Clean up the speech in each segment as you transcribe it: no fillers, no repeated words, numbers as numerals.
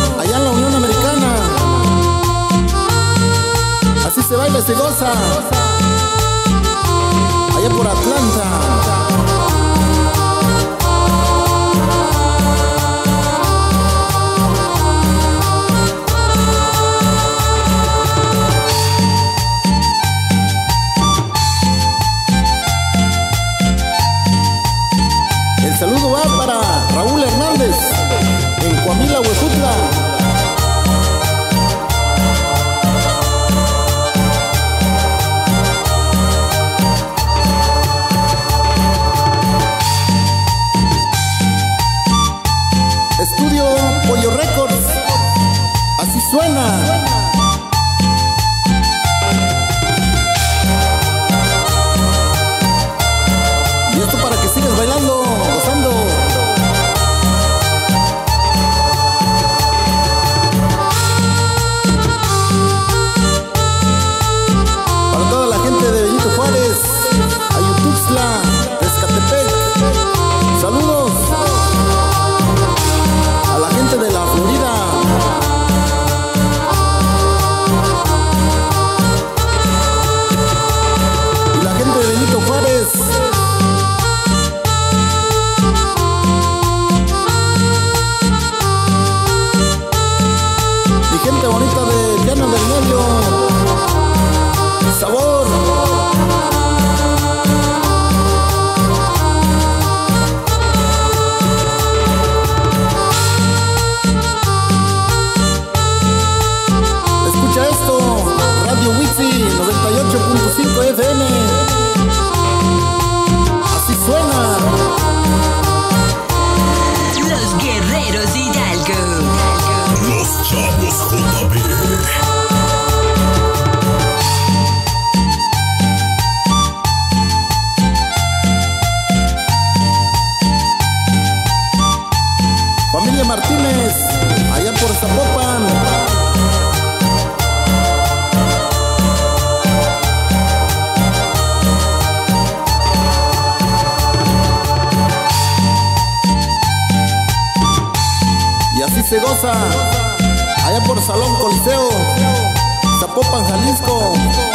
allá en la Unión Americana. Así se baila y se goza, allá por Atlanta. El saludo va para Raúl Hernández en Coamila, Huejutla. Estudio Pollo Records, así suena. Y esto para que sigas bailando, gozando. Para toda la gente de Benito Juárez, Ayutuxtla, Tezcatepec, saludos. A la gente de la Florida, y la gente de Benito Juárez. Mi gente bonita de Llano del Medio, sabor. Escucha esto, Radio Witsi 98.5 FM. Así suena. Los Guerreros Hidalgo. Los Chavos JB. Familia Martínez, allá por Zapopan. Y así se goza, allá por Salón Coliseo, Zapopan, Jalisco.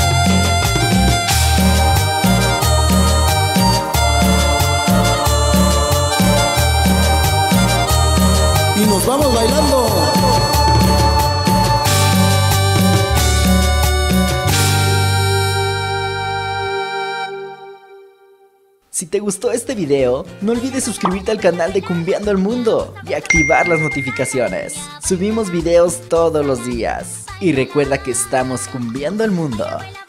Y nos vamos bailando. Si te gustó este video, no olvides suscribirte al canal de Cumbiando el Mundo y activar las notificaciones. Subimos videos todos los días. Y recuerda que estamos cumbiando el mundo.